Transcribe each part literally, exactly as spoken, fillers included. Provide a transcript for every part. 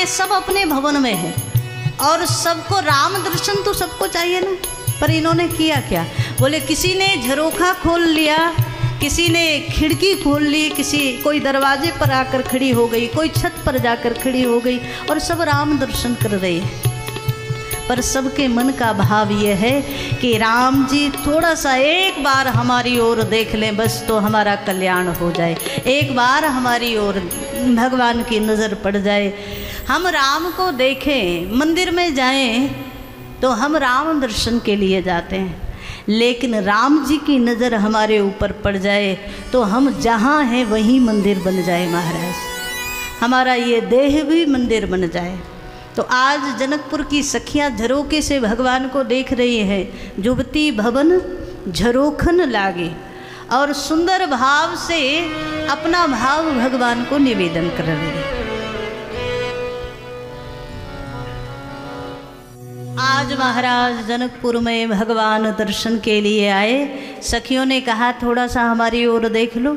सब अपने भवन में है और सबको राम दर्शन तो सबको चाहिए ना। पर इन्होंने किया क्या, बोले किसी ने झरोखा खोल लिया, किसी ने खिड़की खोल ली, किसी कोई दरवाजे पर आकर खड़ी हो गई, कोई छत पर जाकर खड़ी हो गई और सब राम दर्शन कर रहे हैं। पर सबके मन का भाव ये है कि राम जी थोड़ा सा एक बार हमारी ओर देख लें बस तो हमारा कल्याण हो जाए, एक बार हमारी ओर भगवान की नज़र पड़ जाए, हम राम को देखें। मंदिर में जाएं तो हम राम दर्शन के लिए जाते हैं, लेकिन राम जी की नज़र हमारे ऊपर पड़ जाए तो हम जहाँ हैं वहीं मंदिर बन जाए महाराज, हमारा ये देह भी मंदिर बन जाए। तो आज जनकपुर की सखियाँ झरोके से भगवान को देख रही हैं। जुबती भवन झरोखन लागे, और सुंदर भाव से अपना भाव भगवान को निवेदन कर रही है। आज महाराज जनकपुर में भगवान दर्शन के लिए आए। सखियों ने कहा थोड़ा सा हमारी ओर देख लो।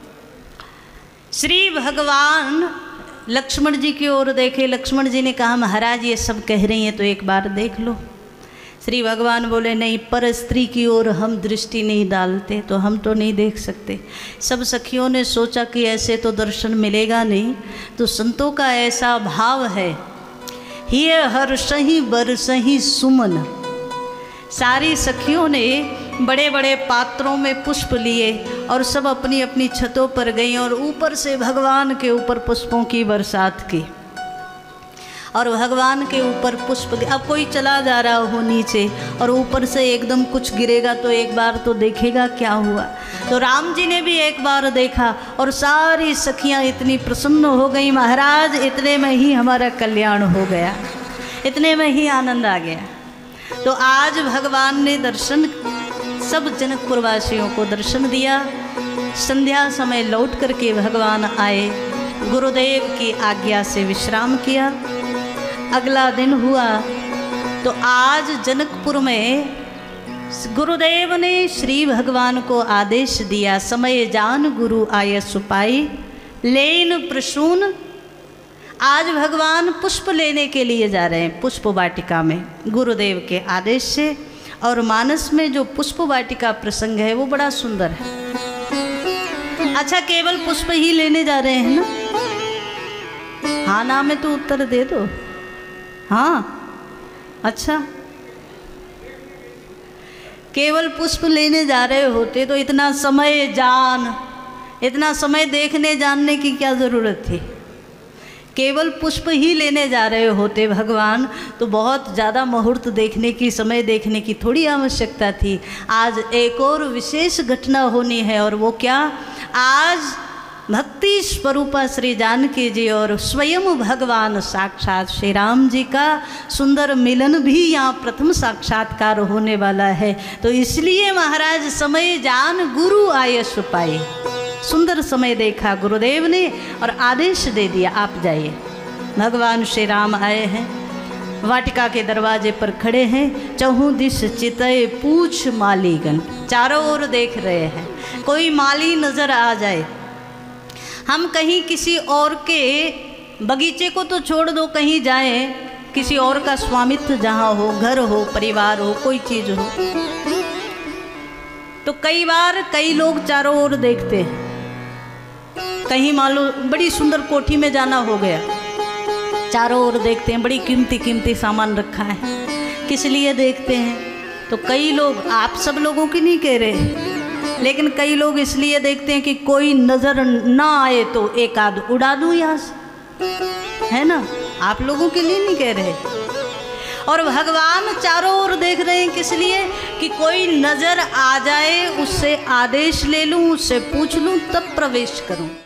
श्री भगवान लक्ष्मण जी की ओर देखे। लक्ष्मण जी ने कहा महाराज ये सब कह रही हैं तो एक बार देख लो। श्री भगवान बोले नहीं, पर स्त्री की ओर हम दृष्टि नहीं डालते तो हम तो नहीं देख सकते। सब सखियों ने सोचा कि ऐसे तो दर्शन मिलेगा नहीं, तो संतों का ऐसा भाव है, हिय हर्षहि बरसहि सुमन। सारी सखियों ने बड़े बड़े पात्रों में पुष्प लिए और सब अपनी अपनी छतों पर गईं और ऊपर से भगवान के ऊपर पुष्पों की बरसात की, और भगवान के ऊपर पुष्प। अब कोई चला जा रहा हो नीचे और ऊपर से एकदम कुछ गिरेगा तो एक बार तो देखेगा क्या हुआ। तो राम जी ने भी एक बार देखा और सारी सखियां इतनी प्रसन्न हो गई, महाराज इतने में ही हमारा कल्याण हो गया, इतने में ही आनंद आ गया। तो आज भगवान ने दर्शन सब जनकपुर वासियों को दर्शन दिया। संध्या समय लौट करके भगवान आए, गुरुदेव की आज्ञा से विश्राम किया। अगला दिन हुआ तो आज जनकपुर में गुरुदेव ने श्री भगवान को आदेश दिया, समय जान गुरु आय सुपाई लेन प्रसून। आज भगवान पुष्प लेने के लिए जा रहे हैं पुष्प वाटिका में गुरुदेव के आदेश से। और मानस में जो पुष्प वाटिका प्रसंग है वो बड़ा सुंदर है। अच्छा, केवल पुष्प ही लेने जा रहे हैं ना? हाँ ना में तो उत्तर दे दो। हाँ, अच्छा, केवल पुष्प लेने जा रहे होते तो इतना समय जान, इतना समय देखने जानने की क्या ज़रूरत थी। केवल पुष्प ही लेने जा रहे होते भगवान तो बहुत ज़्यादा मुहूर्त देखने की, समय देखने की थोड़ी आवश्यकता थी। आज एक और विशेष घटना होनी है, और वो क्या, आज भक्ति स्वरूपा श्री जानकी जी और स्वयं भगवान साक्षात श्री राम जी का सुंदर मिलन भी यहाँ प्रथम साक्षात्कार होने वाला है। तो इसलिए महाराज समय जान गुरु आय सुपाई, सुंदर समय देखा गुरुदेव ने और आदेश दे दिया आप जाइए। भगवान श्री राम आए हैं, वाटिका के दरवाजे पर खड़े हैं। चहु दिश चितय पूछ मालीगण, चारों ओर देख रहे हैं कोई माली नजर आ जाए। हम कहीं किसी और के बगीचे को तो छोड़ दो, कहीं जाएं, किसी और का स्वामित्व जहाँ हो, घर हो, परिवार हो, कोई चीज़ हो, तो कई बार कई लोग चारों ओर देखते हैं। कहीं मान लो बड़ी सुंदर कोठी में जाना हो गया, चारों ओर देखते हैं, बड़ी कीमती कीमती सामान रखा है, किस लिए देखते हैं? तो कई लोग, आप सब लोगों की नहीं कह रहे, लेकिन कई लोग इसलिए देखते हैं कि कोई नज़र ना आए तो एक आध उड़ा दूँ यहाँ से, है ना? आप लोगों के लिए नहीं कह रहे। और भगवान चारों ओर देख रहे हैं किस लिए? कि कोई नज़र आ जाए, उससे आदेश ले लूँ, उससे पूछ लूँ, तब प्रवेश करूँ।